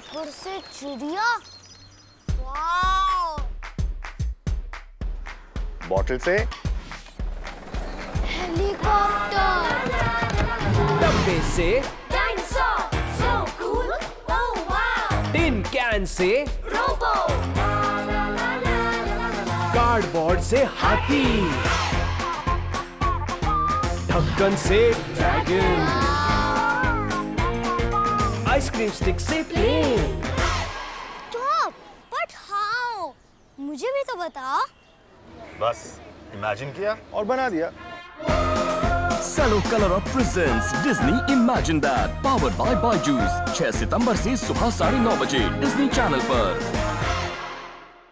ऊपर से चिड़िया। वाव। बॉटल से हेलीकॉप्टर। डब्बे से dinosaur. So cool. Oh wow. Tin can से रोबो। कार्डबोर्ड से हाथी, ढक्कन से ड्रैगन, आइसक्रीम स्टिक से प्लेन। Stop, but how? मुझे भी तो बताओ। बस इमेजिन किया और बना दिया। Cello colour of presents Disney imagine that, powered by Byju's. 6 सितंबर से सुबह 9:30 बजे डिज्नी चैनल पर।